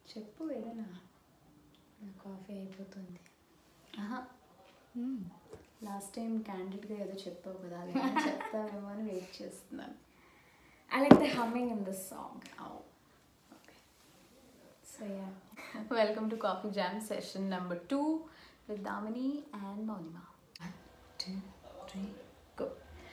చెప్పు ఏదైనా. నా కాఫీ అయిపోతుంది. లాస్ట్ టైం క్యాండిడ్గా ఏదో చెప్పావు కదా, అది చెప్తావేమో అని వెయిట్ చేస్తున్నాను. I like the humming in this song. Oh, okay. So yeah, welcome to Coffee Jam session number 2 with Damini and Mounima. 1, 2, 3, go.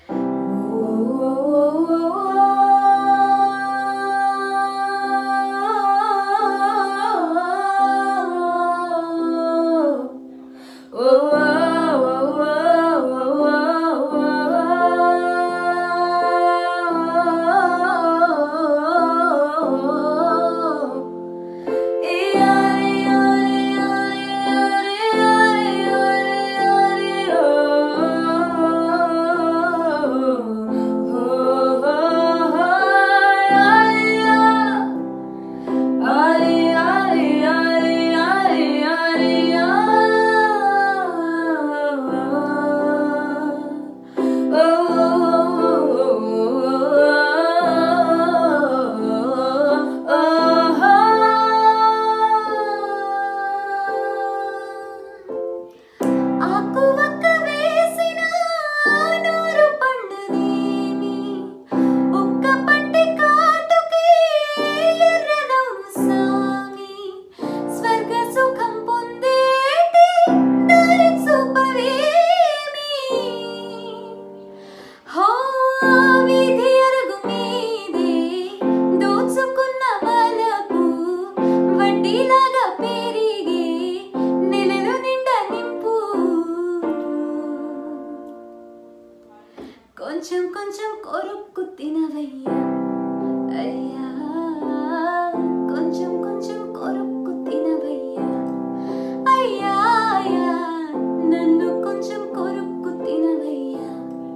కొంచెం కొంచెం కొరుక్కు తినవయ్యా అయ్యా, కొంచెం కొంచెం కొరుక్కు తినవయ్యా అయ్యా, నన్ను కొంచెం కొరుక్కు తినవయ్యా.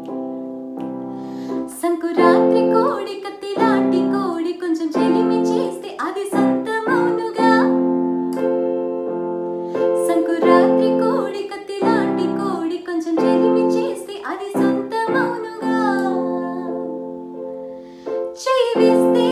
సంకురాత్రి కోడి కత్తి లాంటి కోడి కొంచెం చెలిమి చేస్తే అది సొంతమౌనుగా. సంకురాత్రి కోడి కత్తి లాంటి కోడి కొంచెం చెలిమి చేస్తే అది సొంతమౌనుగా. చెయ్యి వేస్తే